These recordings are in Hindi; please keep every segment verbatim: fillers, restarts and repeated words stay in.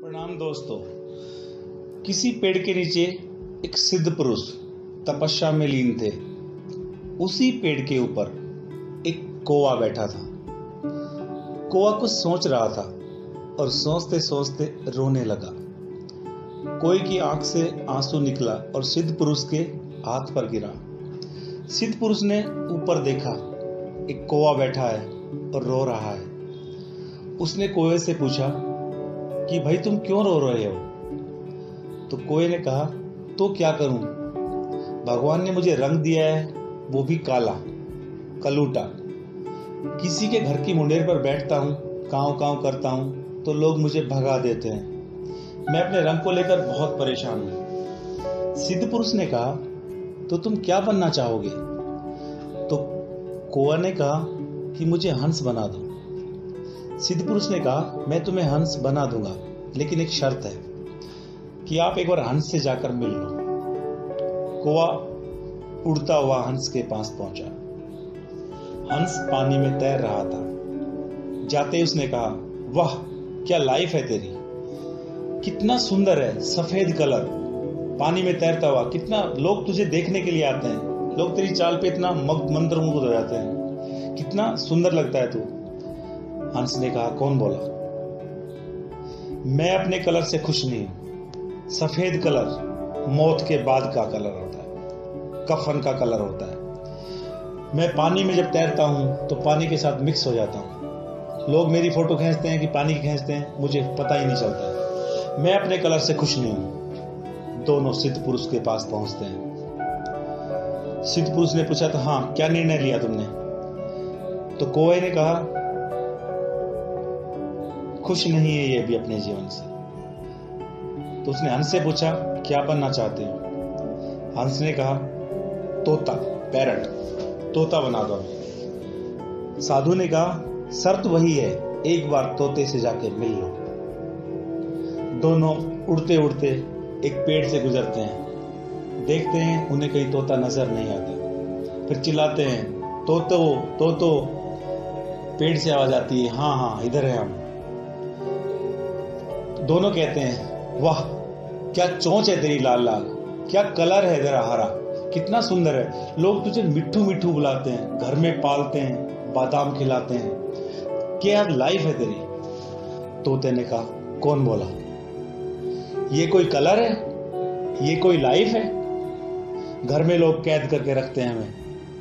प्रणाम दोस्तों। किसी पेड़ के नीचे एक सिद्ध पुरुष तपस्या में लीन थे। उसी पेड़ के ऊपर एक कौवा बैठा था। कौवा कुछ सोच रहा था और सोचते सोचते रोने लगा। कोई की आंख से आंसू निकला और सिद्ध पुरुष के हाथ पर गिरा। सिद्ध पुरुष ने ऊपर देखा, एक कौवा बैठा है और रो रहा है। उसने कौवे से पूछा कि भाई तुम क्यों रो रहे हो? तो कौवे ने कहा, तो क्या करूं, भगवान ने मुझे रंग दिया है, वो भी काला कलूटा। किसी के घर की मुंडेर पर बैठता हूं, कांव कांव करता हूं तो लोग मुझे भगा देते हैं। मैं अपने रंग को लेकर बहुत परेशान हूं। सिद्ध पुरुष ने कहा, तो तुम क्या बनना चाहोगे? तो कौवा ने कहा कि मुझे हंस बना दो। सिद्ध पुरुष ने कहा, मैं तुम्हें हंस बना दूंगा, लेकिन एक शर्त है कि आप एक बार हंस से जाकर मिल लो। कौवा उड़ता हुआ हंस के पास पहुंचा। हंस पानी में तैर रहा था। जाते ही उसने कहा, वाह क्या लाइफ है तेरी, कितना सुंदर है, सफेद कलर, पानी में तैरता हुआ। कितना लोग तुझे देखने के लिए आते हैं, लोग तेरी चाल पे इतना मंत्रमुग्ध हो जाते हैं, कितना सुंदर लगता है तू। हंस ने कहा, कौन बोला? मैं अपने कलर से खुश नहीं हूं। सफेद कलर मौत के बाद का कलर होता है, कफन का कलर होता है। मैं पानी में जब तैरता हूं तो पानी के साथ मिक्स हो जाता हूं। लोग मेरी फोटो खींचते हैं कि पानी की खींचते हैं, मुझे पता ही नहीं चलता है। मैं अपने कलर से खुश नहीं हूं। दोनों सिद्ध पुरुष के पास पहुंचते हैं। सिद्ध पुरुष ने पूछा, था हाँ क्या निर्णय लिया तुमने? तो कौवे ने कहा, खुश नहीं है ये भी अपने जीवन से। तो उसने हंस से पूछा, क्या बनना चाहते हो? हंस ने कहा, तोता, पैरट, तोता बना दो। साधु ने कहा, शर्त वही है, एक बार तोते से जाके मिल लो। दोनों उड़ते उड़ते एक पेड़ से गुजरते हैं। देखते हैं उन्हें कहीं तोता नजर नहीं आता। फिर चिल्लाते हैं, तोतो तोतो। पेड़ से आवाज आती है, हाँ हाँ इधर है हम। दोनों कहते हैं, वाह क्या चोंच है तेरी लाल लाल, क्या कलर है तेरा हरा, कितना सुंदर है। लोग तुझे मिट्ठू मिट्ठू बुलाते हैं, घर में पालते हैं, बादाम खिलाते हैं, क्या लाइफ है तेरी। तोते ने कहा, कौन बोला? ये कोई कलर है, ये कोई लाइफ है? घर में लोग कैद करके रखते हैं हमें,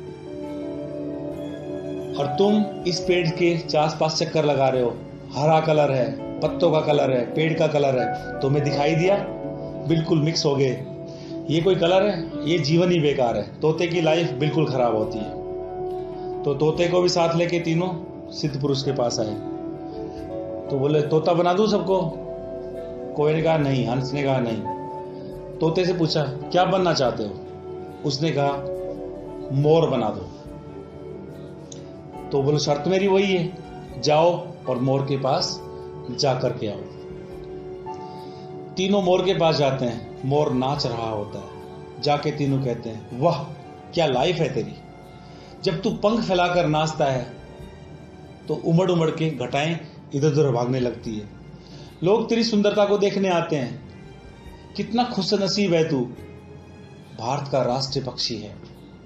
और तुम इस पेड़ के आस पास चक्कर लगा रहे हो। हरा कलर है, पत्तों का कलर है, पेड़ का कलर है, तुम्हें दिखाई दिया, बिल्कुल मिक्स हो गए। ये कोई कलर है? ये जीवन ही बेकार है। तोते की लाइफ बिल्कुल खराब होती है। तो तोते को भी साथ लेके तीनों सिद्ध पुरुष के पास आए। तो बोले, तोता बना दूं सबको? कोई ने कहा नहीं। हंस ने कहा नहीं। तोते से पूछा, क्या बनना चाहते हो? उसने कहा, मोर बना दो। तो बोले, शर्त मेरी वही है, जाओ और मोर के पास जा करके आओ। तीनों मोर के पास जाते हैं। मोर नाच रहा होता है। जाके तीनों कहते हैं, वाह क्या लाइफ है तेरी। जब तू पंख फैलाकर नाचता है तो उमड़ उमड़ के घटाएं इधर उधर भागने लगती है। लोग तेरी सुंदरता को देखने आते हैं। कितना खुशनसीब है तू, भारत का राष्ट्रीय पक्षी है।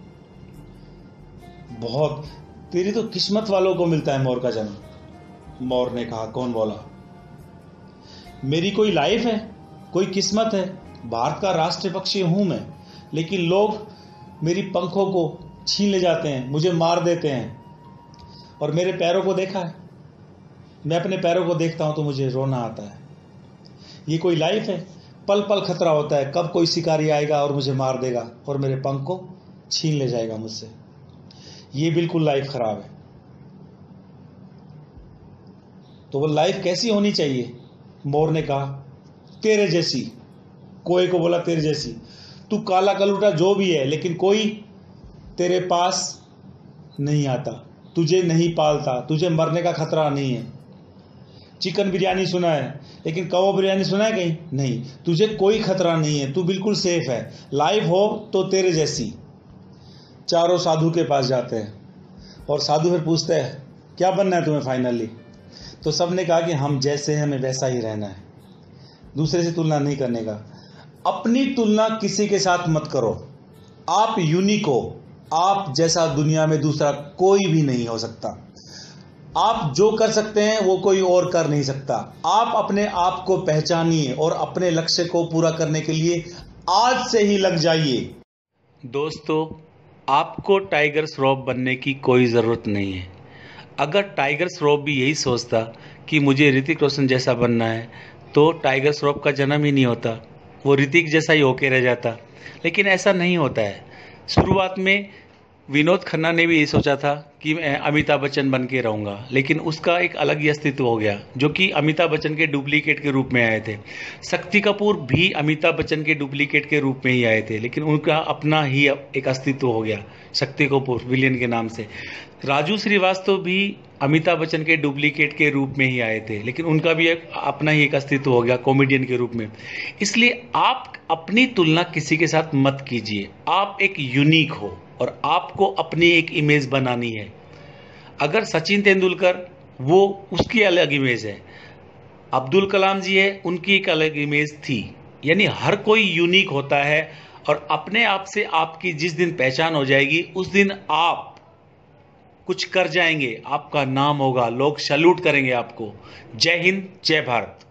बहुत, तेरी तो किस्मत वालों को मिलता है मोर का जन्म। मोर ने कहा, कौन बोला? मेरी कोई लाइफ है, कोई किस्मत है, भारत का राष्ट्रीय पक्षी हूं मैं, लेकिन लोग मेरी पंखों को छीन ले जाते हैं, मुझे मार देते हैं। और मेरे पैरों को देखा है, मैं अपने पैरों को देखता हूं तो मुझे रोना आता है। ये कोई लाइफ है? पल पल खतरा होता है, कब कोई शिकारी आएगा और मुझे मार देगा और मेरे पंख को छीन ले जाएगा मुझसे। ये बिल्कुल लाइफ खराब है। तो वो लाइफ कैसी होनी चाहिए? मोर ने कहा, तेरे जैसी। कोई को बोला, तेरे जैसी। तू काला कलूटा जो भी है, लेकिन कोई तेरे पास नहीं आता, तुझे नहीं पालता, तुझे मरने का खतरा नहीं है। चिकन बिरयानी सुना है, लेकिन कौवा बिरयानी सुना है कहीं? नहीं। तुझे कोई खतरा नहीं है, तू बिल्कुल सेफ है। लाइफ हो तो तेरे जैसी। चारों साधु के पास जाते हैं और साधु फिर पूछते हैं, क्या बनना है तुम्हें फाइनली? तो सबने कहा कि हम जैसे हैं हमें वैसा ही रहना है। दूसरे से तुलना नहीं करने का। अपनी तुलना किसी के साथ मत करो। आप यूनिक हो, आप जैसा दुनिया में दूसरा कोई भी नहीं हो सकता। आप जो कर सकते हैं वो कोई और कर नहीं सकता। आप अपने आप को पहचानिए और अपने लक्ष्य को पूरा करने के लिए आज से ही लग जाइए। दोस्तों, आपको टाइगर श्रॉफ बनने की कोई ज़रूरत नहीं है। अगर टाइगर श्रॉफ भी यही सोचता कि मुझे ऋतिक रोशन जैसा बनना है, तो टाइगर श्रॉफ का जन्म ही नहीं होता, वो ऋतिक जैसा ही होके रह जाता। लेकिन ऐसा नहीं होता है। शुरुआत में विनोद खन्ना ने भी यही सोचा था कि मैं अमिताभ बच्चन बन के रहूँगा, लेकिन उसका एक अलग ही अस्तित्व हो गया, जो कि अमिताभ बच्चन के डुप्लीकेट के रूप में आए थे। शक्ति कपूर भी अमिताभ बच्चन के डुप्लीकेट के रूप में ही आए थे, लेकिन उनका अपना ही एक अस्तित्व हो गया, शक्ति कपूर विलियन के नाम से। राजू श्रीवास्तव भी अमिताभ बच्चन के डुप्लीकेट के रूप में ही आए थे, लेकिन उनका भी एक अपना ही एक अस्तित्व हो गया कॉमेडियन के रूप में। इसलिए आप अपनी तुलना किसी के साथ मत कीजिए। आप एक यूनिक हो और आपको अपनी एक इमेज बनानी है। अगर सचिन तेंदुलकर, वो उसकी अलग इमेज है, अब्दुल कलाम जी है, उनकी एक अलग इमेज थी। यानी हर कोई यूनिक होता है और अपने आप से आपकी जिस दिन पहचान हो जाएगी, उस दिन आप कुछ कर जाएंगे, आपका नाम होगा, लोग सैल्यूट करेंगे आपको। जय हिंद, जय भारत।